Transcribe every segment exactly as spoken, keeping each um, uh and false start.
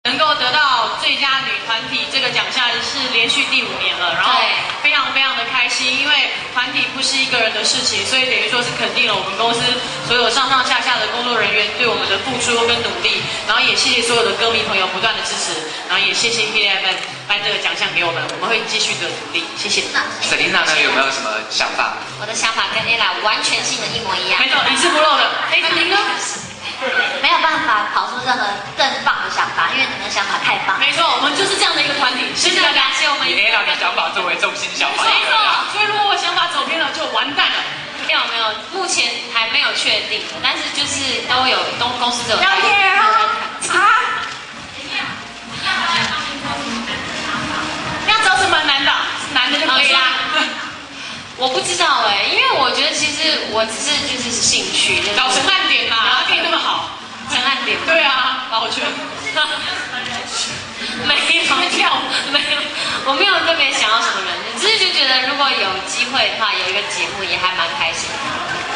能够得到最佳女团体这个奖项是连续第五年了，然后非常非常的开心，因为团体不是一个人的事情，所以等于说是肯定了我们公司所有上上下下的工作人员对我们的付出跟努力，然后也谢谢所有的歌迷朋友不断的支持，然后也谢谢 Hito 们颁这个奖项给我们，我们会继续的努力，谢谢。 Selina 呢有没有什么想法？ 我的想法跟 Ella 完全性的一模一样， 没错，一字不漏的。哎，您呢？ 没有办法跑出任何更棒的想法，因为你们的想法太棒。 没错，我们就是这样的一个团体， 真的感谢我们。 以 Ella 的想法作为中心想法。 没错，所以如果我想法走偏了，就完蛋了。 没有没有，目前还没有确定，但是就是都有东公司都有。 聊天啊！啊！要找什么男的？男的就可以啦。 我不知道哎、欸，因为我觉得其实我只是就是兴趣， 找陈汉典嘛，他可以那么好。 陈汉典？ 对啊，保全。 没有跳，没有，我没有特别想要什么人，只是就觉得如果有机会的话，有一个节目也还蛮开心的。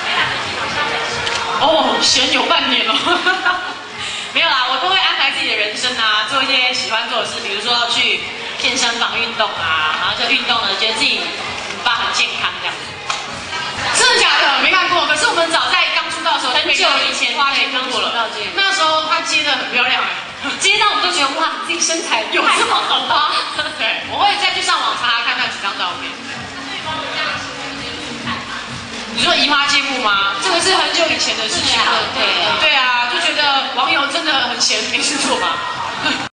哦，闲有半年了。没有啦，我都会安排自己的人生啊，做一些喜欢做的事，比如说去健身房运动啊，然后就运动了，觉得自己很棒、很健康这样子。真的假的？没看过。可是我们早在刚出道的时候， 很久以前花莲刚出道接，那时候她接的很漂亮哎， 接到我们都觉得哇，自己身材有这么好吗？对，我会再去上网查看看几张照片。你说移花接木吗？这个是很久以前的事情了。 对啊， 对啊，就觉得网友真的很闲，没事做嘛。